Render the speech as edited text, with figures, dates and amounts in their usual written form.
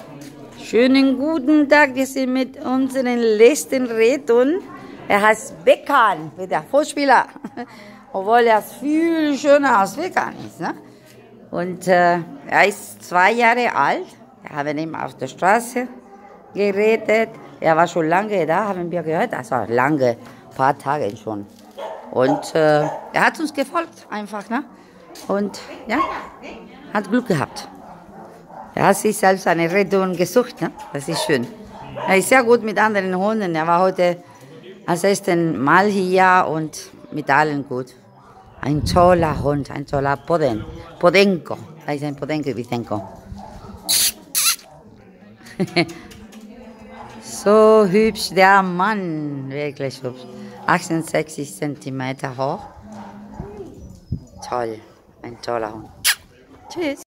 Schönen guten Tag, wir sind mit unseren letzten Retten. Er heißt Bekan, der Vorspieler. Obwohl er viel schöner als Bekan ist. Ne? Und er ist 2 Jahre alt. Wir haben ihn auf der Straße gerettet. Er war schon lange da, haben wir gehört. Also lange, ein paar Tage schon. Und er hat uns gefolgt einfach. Ne? Und ja, hat Glück gehabt. Er hat sich selbst eine Rettung gesucht, ne? Das ist schön. Er ist sehr gut mit anderen Hunden. Er war heute das erste Mal hier und mit allen gut. Ein toller Hund, ein toller Podenco. Da ist ein Podenco, Vicenco. So hübsch, der Mann, wirklich hübsch. 68 Zentimeter hoch. Toll, ein toller Hund. Tschüss.